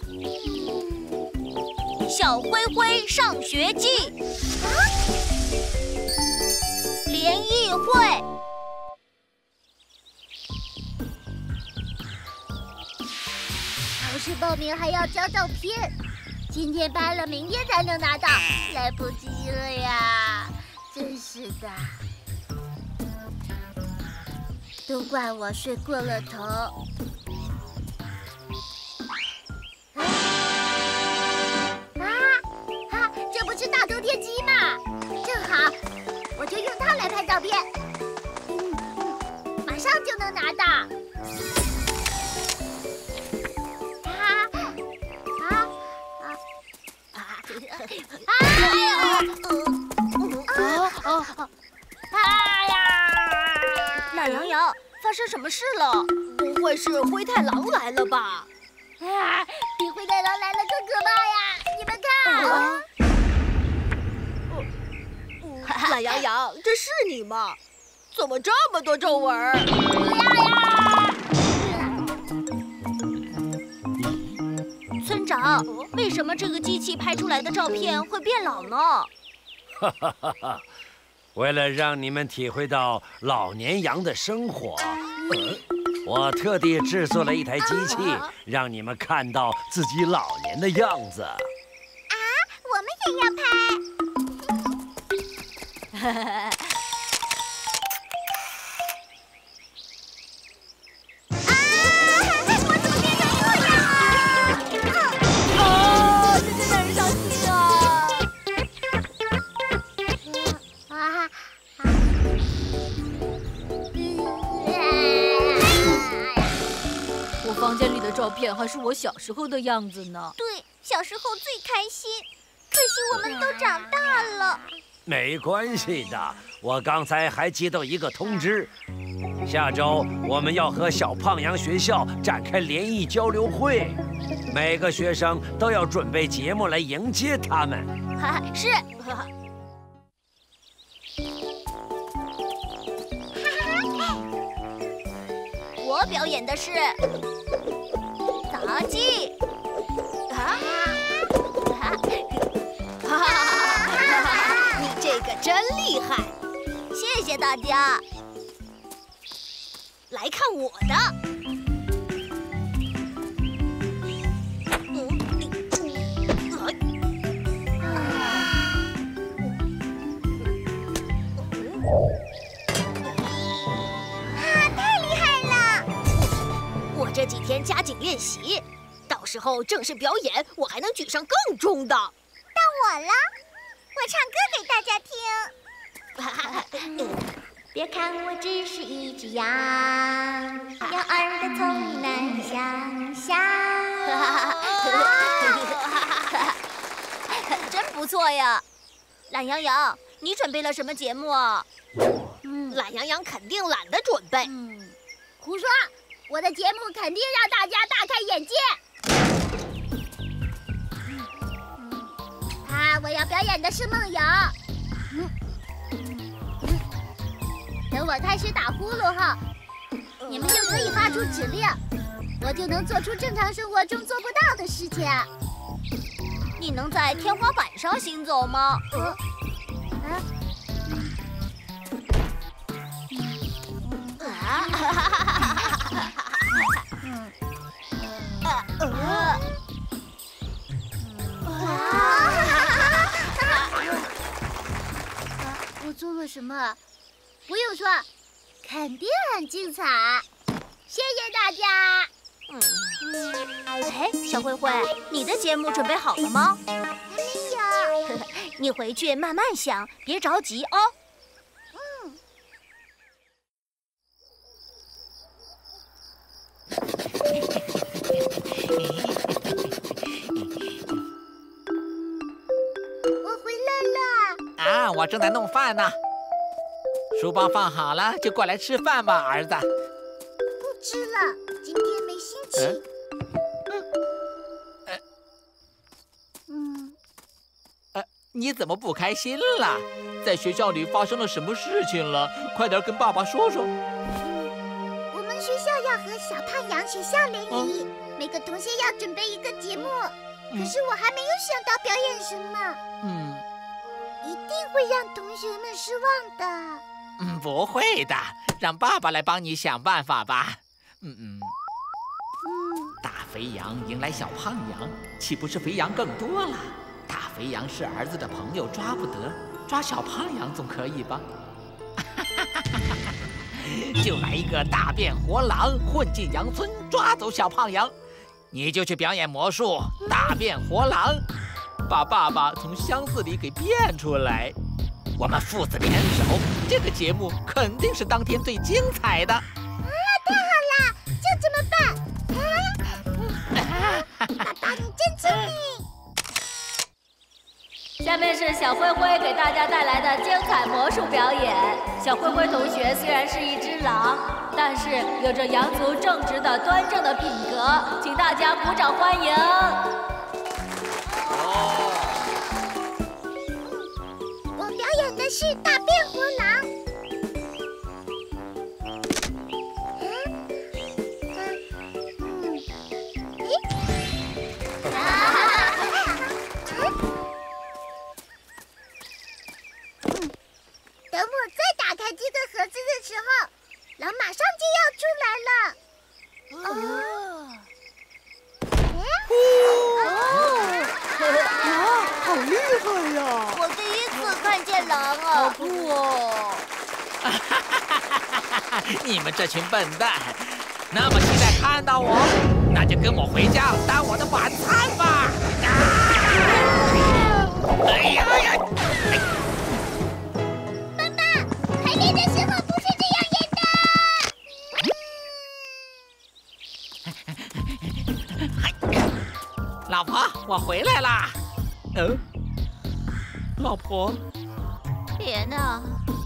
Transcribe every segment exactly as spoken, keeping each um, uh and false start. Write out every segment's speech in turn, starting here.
小灰灰上学记，啊，联谊会。 考试报名还要交照片，今天拍了，明天才能拿到，来不及了呀！真是的，都怪我睡过了头。啊啊！这不是大头贴机吗？正好，我就用它来拍照片，嗯嗯，马上就能拿到。哎呀！哎呀！ 懒羊羊，发生什么事了？不会是灰太狼来了吧？ 啊，比灰太狼来了更可怕呀！你们看， 懒羊羊，这是你吗？怎么这么多皱纹？ 不要呀！ 村长，为什么这个机器拍出来的照片会变老呢？ 哈哈哈哈！为了让你们体会到老年羊的生活，呃、我特地制作了一台机器，让你们看到自己老年的样子。啊， 我们也要拍。 房间里的照片还是我小时候的样子呢。 对，小时候最开心，可惜我们都长大了。 没关系的，我刚才还接到一个通知，下周我们要和小胖羊学校展开联谊交流会，每个学生都要准备节目来迎接他们。 哈，是。我表演的是杂技。啊！你这个真厉害，谢谢大家。来看我的。这几天加紧练习，到时候正式表演，我还能举上更重的。到我了，我唱歌给大家听。别看我只是一只羊，羊儿的聪明难以想象。 真不错呀，懒羊羊，你准备了什么节目啊？嗯，懒羊羊肯定懒得准备。 嗯，胡说。我的节目肯定让大家大开眼界。啊，我要表演的是梦游。嗯嗯、等我开始打呼噜后，你们就可以发出指令，我就能做出正常生活中做不到的事情。 你能在天花板上行走吗？呃、啊！啊！嗯，呃呃， 我做了什么？不用说，肯定很精彩。谢谢大家。 嗯，哎，小灰灰，你的节目准备好了吗？ 还没有。 你回去慢慢想，别着急哦。嗯。 我回来了。 啊，我正在弄饭呢。书包放好了，就过来吃饭吧，儿子。 不吃了，今天没心情。 嗯。 嗯。 呃，你怎么不开心了？在学校里发生了什么事情了？快点跟爸爸说说。 我们学校要和小胖羊学校联谊， 每个同学要准备一个节目，可是我还没有想到表演什么。 嗯， 一定会让同学们失望的。 嗯，不会的，让爸爸来帮你想办法吧。嗯嗯。 嗯， 大肥羊迎来小胖羊，岂不是肥羊更多了？大肥羊是儿子的朋友，抓不得，抓小胖羊总可以吧？就来一个大变活狼混进羊村，抓走小胖羊。你就去表演魔术，大变活狼，把爸爸从箱子里给变出来。我们父子联手，这个节目肯定是当天最精彩的。 啊，太好了，就这么办。啊，爸爸你真聪明。 下面是小灰灰给大家带来的精彩魔术表演。小灰灰同学虽然是一只狼，但是有着羊族正直的端正的品格，请大家鼓掌欢迎。 哦， 我表演的是大变活狼。等我再打开这个盒子的时候，狼马上就要出来了。哦， 哇，好厉害呀！ 我第一次看见狼好啊！ 酷哦！ 你们这群笨蛋，那么期待看到我，那就跟我回家当我的晚餐吧！啊！哎呀呀！ 妈妈，排练的时候不是这样演的。 老婆，我回来啦。嗯，老婆。 别呢！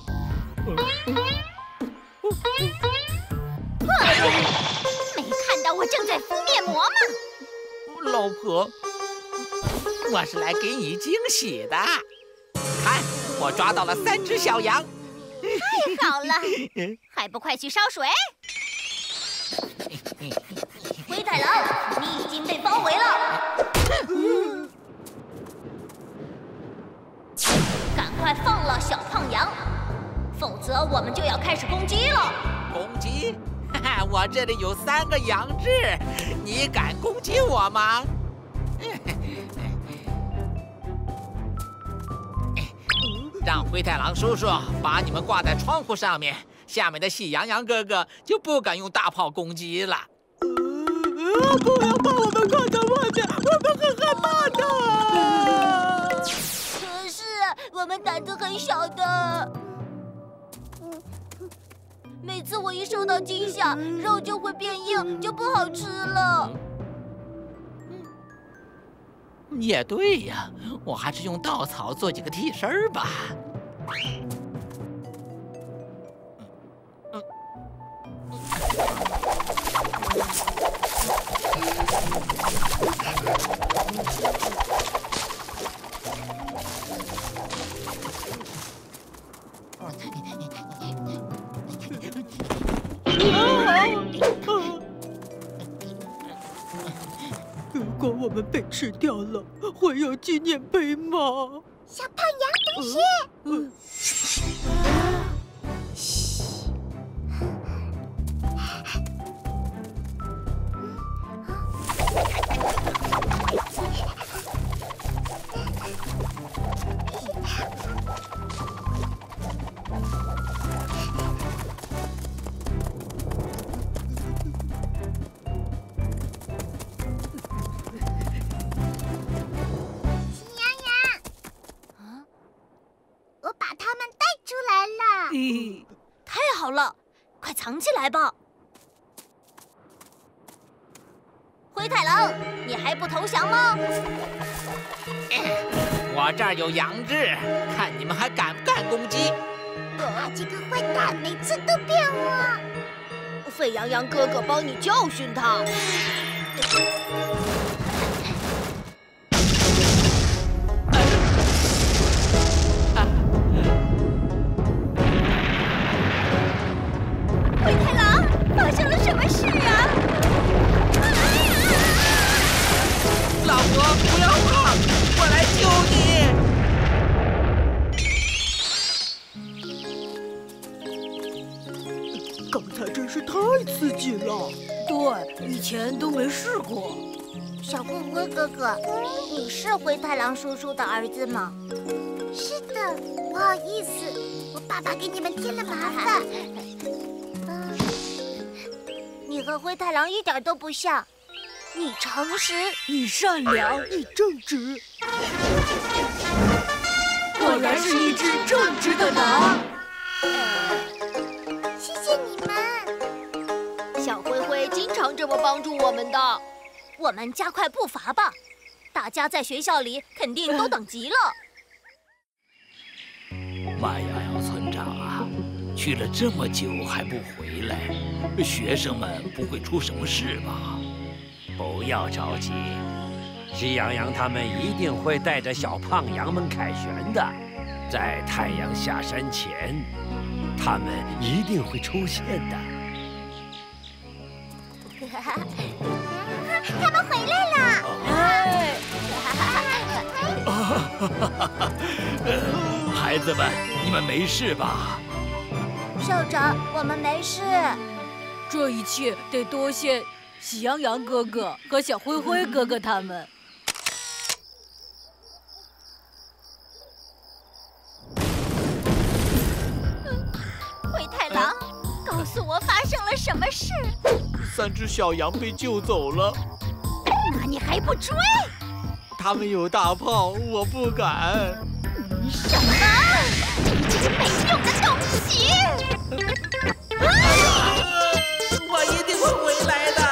没看到我正在敷面膜吗？ 老婆，我是来给你惊喜的。看，我抓到了三只小羊。 太好了，还不快去烧水！灰太狼，你已经被包围了。赶快放了小胖羊，否则我们就要开始攻击了。 攻击？哈哈，我这里有三个羊痣，你敢攻击我吗？让灰太狼叔叔把你们挂在窗户上面，下面的喜羊羊哥哥就不敢用大炮攻击了。 呃，不要把我们挂在外面，我们很害怕的。 可是我们胆子很小的，每次我一受到惊吓，肉就会变硬，就不好吃了。 也对呀，我还是用稻草做几个替身儿吧。 如果我们被吃掉了，会有纪念碑吗？ 小胖羊同学， 嗯。 太好了，快藏起来吧！灰太狼，你还不投降吗？ 我这儿有羊痣，看你们还敢不敢攻击？ 啊，这个坏蛋每次都骗我！ 沸羊羊哥哥帮你教训他。灰太狼，发生了什么事啊？啊！ 河，不要怕，我来救你。 刚才真是太刺激了。 对，以前都没试过。 小灰灰哥哥，你是灰太狼叔叔的儿子吗？是的，不好意思，我爸爸给你们添了麻烦。你和灰太狼一点都不像，你诚实， 你善良， 你正直， 果然是一只正直的狼。 谢谢你们。 小灰灰经常这么帮助我们的。我们加快步伐吧，大家在学校里肯定都等急了。 慢摇摇村长啊，去了这么久还不回来，学生们不会出什么事吧？ 不要着急，喜羊羊他们一定会带着小胖羊们凯旋的，在太阳下山前，他们一定会出现的。 他们回来了！ 哎， 孩子们，你们没事吧？ 校长，我们没事。 这一切得多谢喜羊羊哥哥和小灰灰哥哥他们。 灰太狼，告诉我发生了什么事？ 三只小羊被救走了， 那你还不追？ 他们有大炮，我不敢。 什么？你这个没用的东西！ 我一定会回来的。